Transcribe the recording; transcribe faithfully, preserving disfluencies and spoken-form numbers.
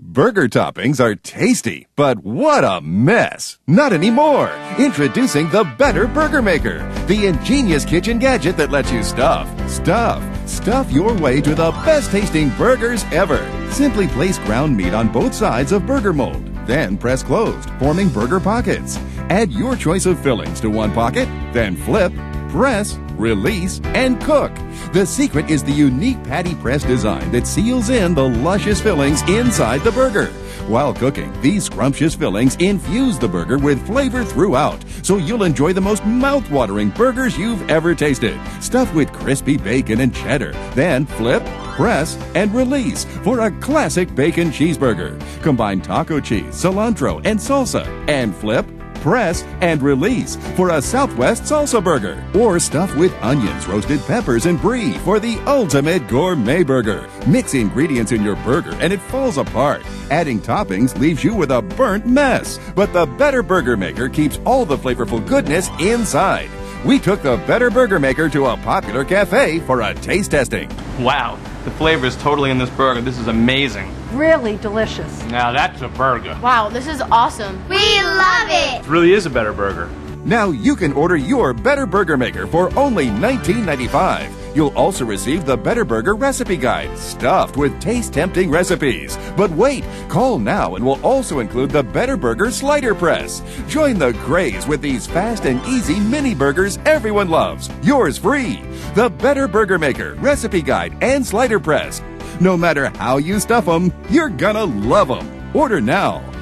Burger toppings are tasty, but what a mess! Not anymore! Introducing the Better Burger Maker, the ingenious kitchen gadget that lets you stuff, stuff, stuff your way to the best-tasting burgers ever. Simply place ground meat on both sides of burger mold, then press closed, forming burger pockets. Add your choice of fillings to one pocket, then flip, press, release, and cook. The secret is the unique patty press design that seals in the luscious fillings inside the burger. While cooking, these scrumptious fillings infuse the burger with flavor throughout, so you'll enjoy the most mouth-watering burgers you've ever tasted. Stuffed with crispy bacon and cheddar, then flip, press, and release for a classic bacon cheeseburger. Combine taco cheese, cilantro, and salsa, and flip, press, and release for a Southwest salsa burger. Or stuff with onions, roasted peppers, and brie for the ultimate gourmet burger. Mix ingredients in your burger and it falls apart. Adding toppings leaves you with a burnt mess. But the Better Burger Maker keeps all the flavorful goodness inside. We took the Better Burger Maker to a popular cafe for a taste testing. Wow, the flavor is totally in this burger. This is amazing. Really delicious. Now that's a burger. Wow, this is awesome. We love it! It really is a better burger. Now you can order your Better Burger Maker for only nineteen ninety-five dollars. You'll also receive the Better Burger Recipe Guide, stuffed with taste-tempting recipes. But wait, call now and we'll also include the Better Burger Slider Press. Join the craze with these fast and easy mini burgers everyone loves. Yours free. The Better Burger Maker, Recipe Guide, and Slider Press. No matter how you stuff them, you're gonna love them. Order now.